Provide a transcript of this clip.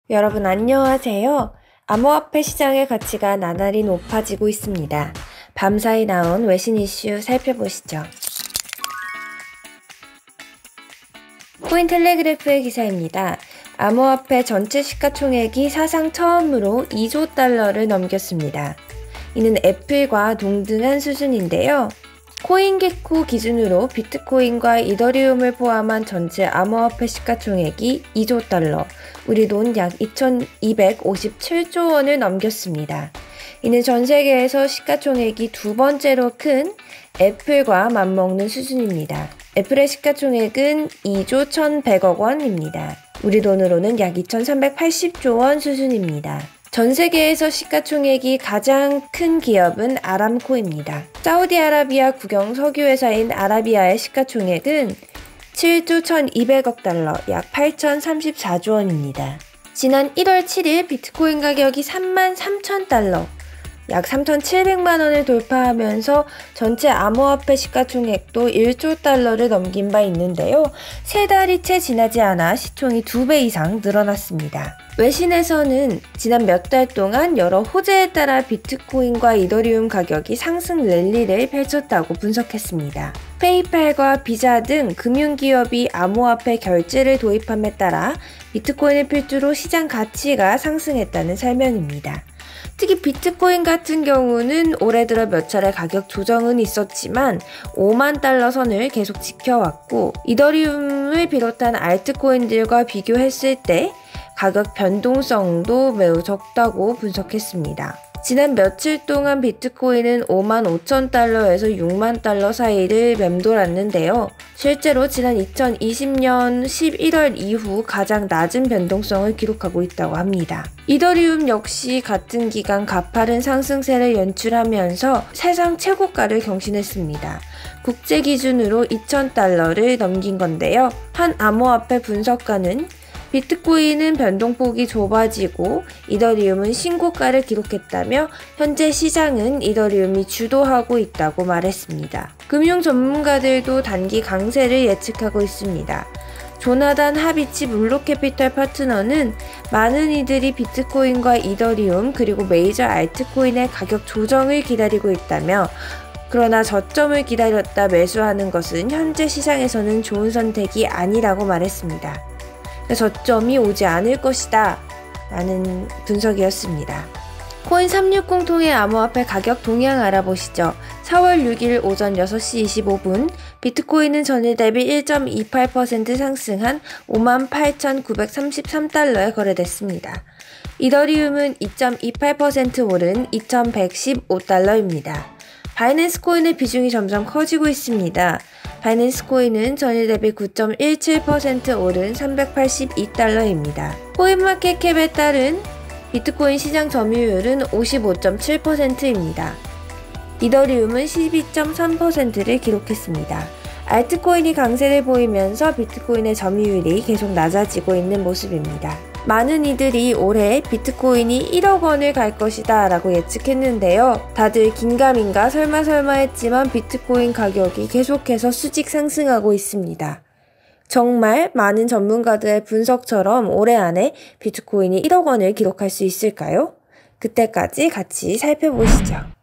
여러분 안녕하세요. 암호화폐 시장의 가치가 나날이 높아지고 있습니다. 밤사이 나온 외신 이슈 살펴보시죠. 코인텔레그래프의 기사입니다. 암호화폐 전체 시가총액이 사상 처음으로 2조 달러를 넘겼습니다. 이는 애플과 동등한 수준인데요. 코인게코 기준으로 비트코인과 이더리움을 포함한 전체 암호화폐 시가총액이 2조 달러, 우리 돈 약 2,257조 원을 넘겼습니다. 이는 전 세계에서 시가총액이 두 번째로 큰 애플과 맞먹는 수준입니다. 애플의 시가총액은 2조 1,100억 원입니다. 우리 돈으로는 약 2,380조 원 수준입니다. 전 세계에서 시가총액이 가장 큰 기업은 아람코입니다. 사우디아라비아 국영 석유회사인 아라비아의 시가총액은 7조 1,200억 달러, 약 8,034조 원입니다. 지난 1월 7일 비트코인 가격이 33,000달러, 약 3,700만 원을 돌파하면서 전체 암호화폐 시가총액도 1조 달러를 넘긴 바 있는데요. 3달이 채 지나지 않아 시총이 2배 이상 늘어났습니다. 외신에서는 지난 몇 달 동안 여러 호재에 따라 비트코인과 이더리움 가격이 상승 랠리를 펼쳤다고 분석했습니다. 페이팔과 비자 등 금융기업이 암호화폐 결제를 도입함에 따라 비트코인을 필두로 시장 가치가 상승했다는 설명입니다. 특히 비트코인 같은 경우는 올해 들어 몇 차례 가격 조정은 있었지만 5만 달러 선을 계속 지켜왔고, 이더리움을 비롯한 알트코인들과 비교했을 때 가격 변동성도 매우 적다고 분석했습니다. 지난 며칠 동안 비트코인은 5만 5천 달러에서 6만 달러 사이를 맴돌았는데요. 실제로 지난 2020년 11월 이후 가장 낮은 변동성을 기록하고 있다고 합니다. 이더리움 역시 같은 기간 가파른 상승세를 연출하면서 세상 최고가를 경신했습니다. 국제 기준으로 2,000달러를 넘긴 건데요. 한 암호화폐 분석가는 비트코인은 변동폭이 좁아지고 이더리움은 신고가를 기록했다며 현재 시장은 이더리움이 주도하고 있다고 말했습니다. 금융 전문가들도 단기 강세를 예측하고 있습니다. 조나단 하비치 블루캐피털 파트너는 많은 이들이 비트코인과 이더리움 그리고 메이저 알트코인의 가격 조정을 기다리고 있다며, 그러나 저점을 기다렸다 매수하는 것은 현재 시장에서는 좋은 선택이 아니라고 말했습니다. 저점이 오지 않을 것이다 라는 분석이었습니다. 코인360 통해 암호화폐 가격 동향 알아보시죠. 4월 6일 오전 6시 25분 비트코인은 전일 대비 1.28% 상승한 58,933달러에 거래됐습니다. 이더리움은 2.28% 오른 2,115달러입니다. 바이낸스 코인의 비중이 점점 커지고 있습니다. 바이낸스 코인은 전일 대비 9.17% 오른 382달러입니다. 코인마켓캡에 따른 비트코인 시장 점유율은 55.7%입니다. 이더리움은 12.3%를 기록했습니다. 알트코인이 강세를 보이면서 비트코인의 점유율이 계속 낮아지고 있는 모습입니다. 많은 이들이 올해 비트코인이 1억 원을 갈 것이다 라고 예측했는데요. 다들 긴가민가 설마 했지만 비트코인 가격이 계속해서 수직 상승하고 있습니다. 정말 많은 전문가들의 분석처럼 올해 안에 비트코인이 1억 원을 기록할 수 있을까요? 그때까지 같이 살펴보시죠.